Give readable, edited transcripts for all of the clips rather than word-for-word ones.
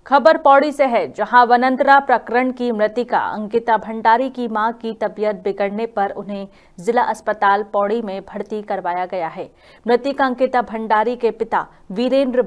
खबर पौड़ी से है, जहां वनंतरा प्रकरण की मृतिका अंकिता भंडारी की मां की तबीयत बिगड़ने पर उन्हें जिला अस्पताल पौड़ी में भर्ती करवाया गया है। मृतिका अंकिता भंडारी के पिता वीरेंद्र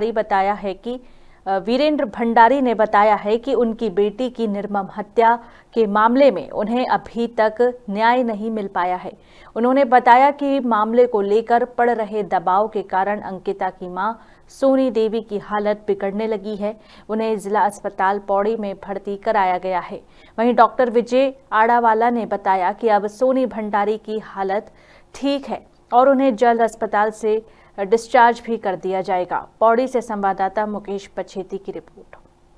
भंडारी ने बताया है कि उनकी बेटी की निर्मम हत्या के मामले में उन्हें अभी तक न्याय नहीं मिल पाया है। उन्होंने बताया कि मामले को लेकर पड़ रहे दबाव के कारण अंकिता की मां सोनी देवी की हालत बिगड़ने लगी है। उन्हें जिला अस्पताल पौड़ी में भर्ती कराया गया है। वहीं डॉक्टर विजय आड़ावाला ने बताया कि अब सोनी भंडारी की हालत ठीक है और उन्हें जल्द अस्पताल से डिस्चार्ज भी कर दिया जाएगा। पौड़ी से संवाददाता मुकेश पछेती की रिपोर्ट।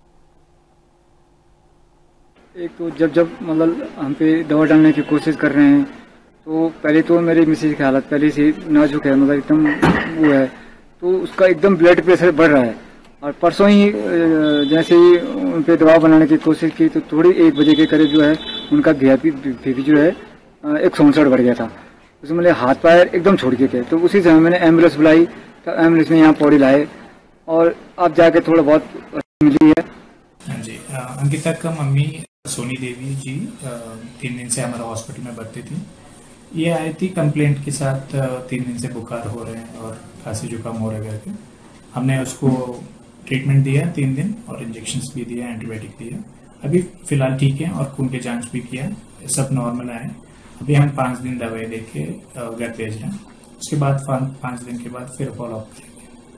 एक तो जब मतलब हम पे दवा डालने की कोशिश कर रहे हैं, तो पहले तो मेरी मिसेज की हालत पहले से नाजुक है, मतलब एकदम वो है, तो उसका एकदम ब्लड प्रेशर बढ़ रहा है। और परसों ही जैसे ही उन पे दवा बनाने की कोशिश की तो थोड़ी 1 बजे के करीब जो है उनका बीपी जो है 169 बढ़ गया था। उसमें मेरे हाथ पैर एकदम छोड़ गए थे। तो उसी समय मैंने एम्बुलेंस बुलाई, तो एम्बुलेंस में यहाँ पौड़ी लाए और अब जाके थोड़ा बहुत मिली है। हाँ जी, अंकिता का मम्मी सोनी देवी जी 3 दिन से हमारा हॉस्पिटल में भर्ती थी। ये आई थी कंप्लेंट के साथ 3 दिन से बुखार हो रहे हैं और खांसी जुकाम हो रहा है करके। हमने उसको ट्रीटमेंट दिया 3 दिन और इंजेक्शंस भी दिया, एंटीबायोटिक दिया। अभी फिलहाल ठीक है और खून के जांच भी किया, सब नॉर्मल आए। अभी हम 5 दिन दवाई देके घर भेज रहे हैं। उसके बाद 5 दिन के बाद फिर फॉलो अप करेंगे।